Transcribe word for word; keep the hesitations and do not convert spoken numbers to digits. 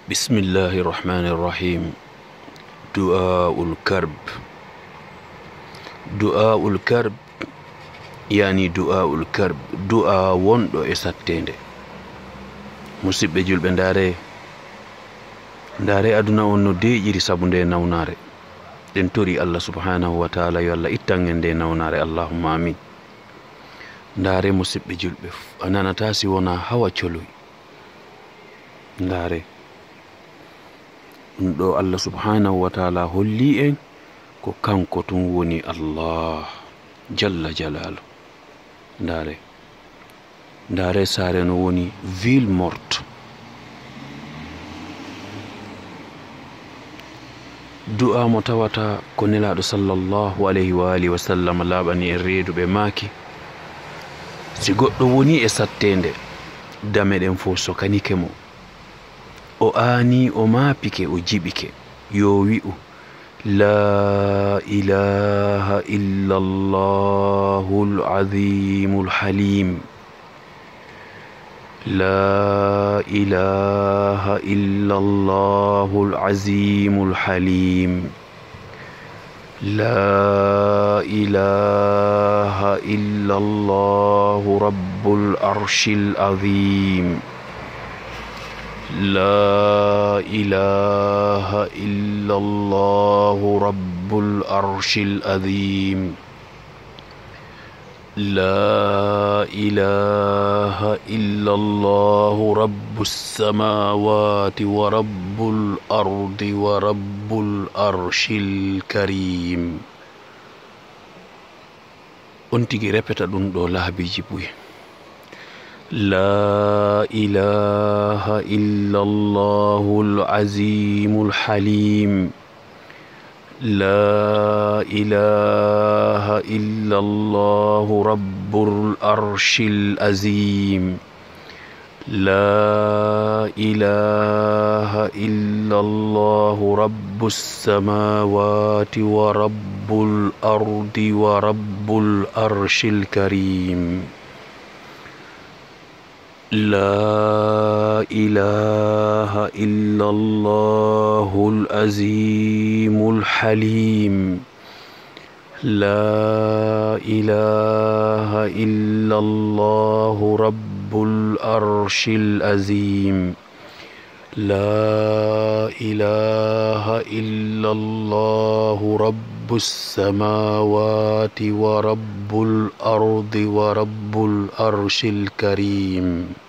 بسم الله الرحمن الرحيم. دعاء الكرب. دعاء الكرب يعني دعاء الكرب دعاء وندو اساتende musibbe julbe ndare ndare aduna on no deejiri sabunde nawnare den tori Allah subhanahu wa ta'ala yo Allah ittangende nawnare allahumma amin. Ndare musibbe julbe anana tasi wona hawa coloy ndare ndo Allah subhanahu wa ta'ala holli en ko kanko tun woni Allah jalla jalalu. ndare ndare sare no woni ville morte. du'a mo tawata ko nelaɗo sallallahu alayhi wa alihi wa sallam laɓani en reedu ɓe maaki si goɗɗo woni e sattende dameɗen fo sokanike mo o ani o maapike o jibike yo wi'u la ilaha illa allahul azimul halim, la ilaha illa allahul azimul halim, la ilaha illa allahu rabbul arshil azim, لا إله إلا الله رب العرش العظيم، لا إله إلا الله رب السماوات ورب الأرض ورب العرش الكريم. أنتي ريبيتا دون دو لابي جيبوي. لا إله إلا الله العظيم الحليم، لا إله إلا الله رب العرش العظيم، لا إله إلا الله رب السماوات ورب الأرض ورب العرش الكريم، لا إله إلا الله العظيم الحليم، لا إله إلا الله رب العرش العظيم، لا إله إلا الله رب السماوات ورب الأرض ورب العرش الكريم.